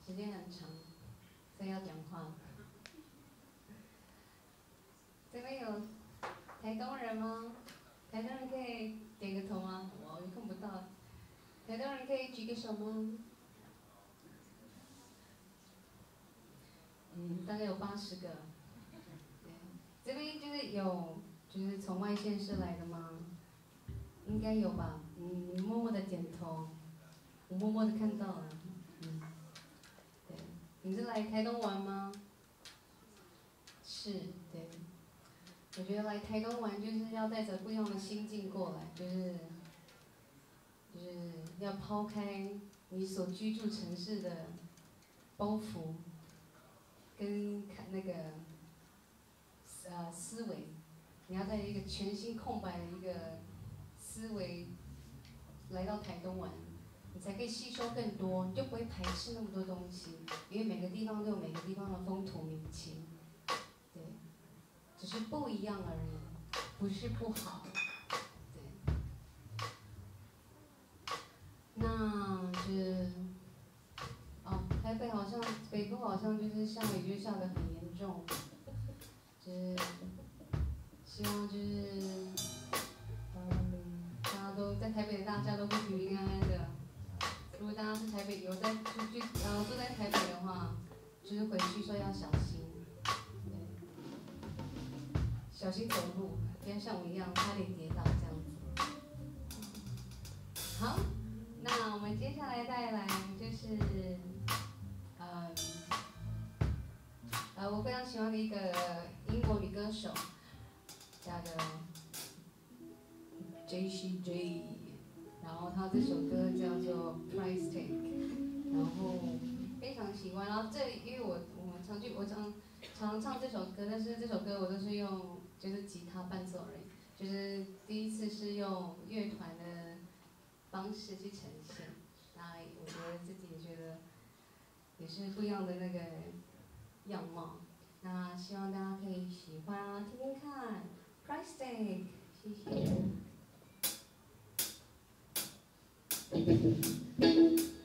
时间很长，所以要讲话。这边有台东人吗？台东人可以点个头吗？我看不到。台东人可以举个手吗？大概有80个。对，这边就是有，就是从外县市来的吗？应该有吧。你默默的点头，我默默的看到了。对，你是来台东玩吗？是，对。我觉得来台东玩就是要带着不一样的心境过来，就是要抛开你所居住城市的包袱，跟那个思维，你要带一个全新空白的一个思维来到台东玩，你才可以吸收更多，你就不会排斥那么多东西，因为每个地方都有每个地方的风土民情，对，只是不一样而已，不是不好，对。那是，台北好像北部好像就是下雨就下得很严重，就是希望就是大家都在台北的大家都会平平安安的。如果大家是台北有在住在台北的话，就是回去说要小心，对，小心走路，不要像我一样差点跌倒这样子。好，那我们接下来带来就是我非常喜欢的一个英国女歌手，叫做 Jessie， 然后她这首歌叫做 Price Tag， 然后非常喜欢。然后这里因为我常唱这首歌，但是这首歌我都是用就是吉他伴奏而已，就是第一次是用乐团的方式去呈现，那我觉得自己也觉得也是不一样的那个样貌。那希望大家可以喜欢啊，听听看 ，Price Tag， 谢谢。